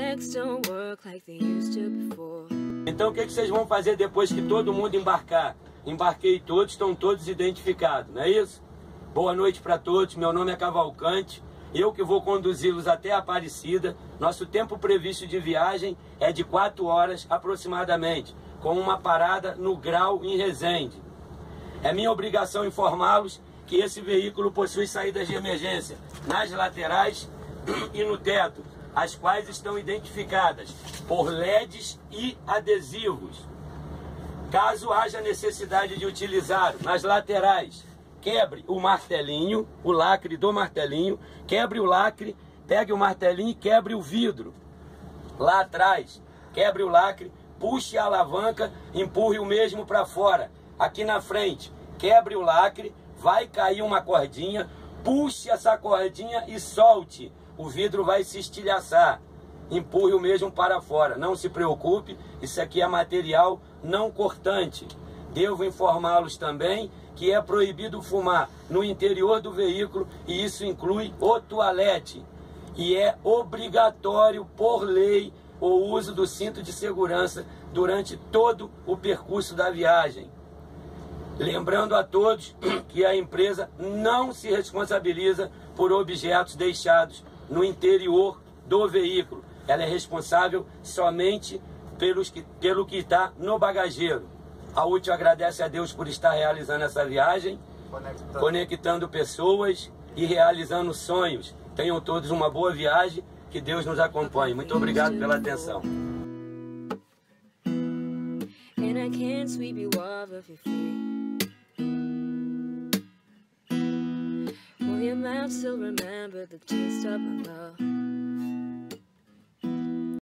Então o que vocês vão fazer depois que todo mundo embarcar? Embarquei todos, estão todos identificados, não é isso? Boa noite para todos, meu nome é Cavalcante, eu que vou conduzi-los até Aparecida. Nosso tempo previsto de viagem é de 4 horas aproximadamente, com uma parada no Grau em Resende. É minha obrigação informá-los que esse veículo possui saídas de emergência nas laterais e no teto, as quais estão identificadas por LEDs e adesivos. Caso haja necessidade de utilizar nas laterais, quebre o martelinho, o lacre do martelinho, quebre o lacre, pegue o martelinho e quebre o vidro. Lá atrás, quebre o lacre, puxe a alavanca, empurre o mesmo para fora. Aqui na frente, quebre o lacre, vai cair uma cordinha, puxe essa cordinha e solte. O vidro vai se estilhaçar. Empurre o mesmo para fora. Não se preocupe, isso aqui é material não cortante. Devo informá-los também que é proibido fumar no interior do veículo e isso inclui o toalete. E é obrigatório, por lei, o uso do cinto de segurança durante todo o percurso da viagem. Lembrando a todos que a empresa não se responsabiliza por objetos deixados no interior do veículo. Ela é responsável somente pelo que está no bagageiro. A Útil agradece a Deus por estar realizando essa viagem, conectando pessoas e realizando sonhos. Tenham todos uma boa viagem, que Deus nos acompanhe. Muito obrigado pela atenção. Will your mouth still remember the taste of my love?